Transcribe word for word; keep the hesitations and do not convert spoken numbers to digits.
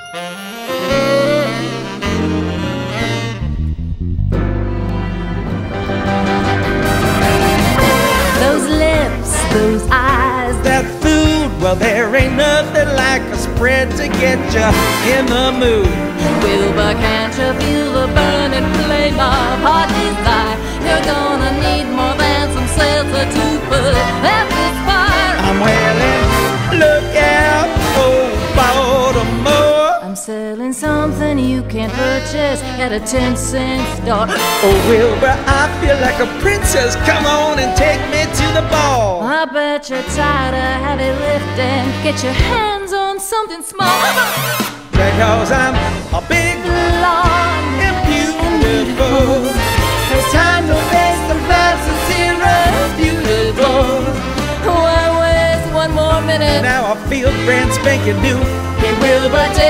Those lips, those eyes, that food, well there ain't nothing like a spread to get you in the mood. Wilbur, can't you feel the burning flame of hot desire? You're gonna need more than some seltzer to put out this fire. I'm wailing, look out, oh Baltimore. I'm selling something you can't purchase at a ten cent store. Oh Wilbur, I feel like a princess, come on and take me to the ball. I bet you're tired of heavy lifting, get your hands on something small. Because I'm a big, long, and beautiful. There's time to face the facts and zero beautiful. Why waste one more minute? Now I feel brand spanking new. It will but take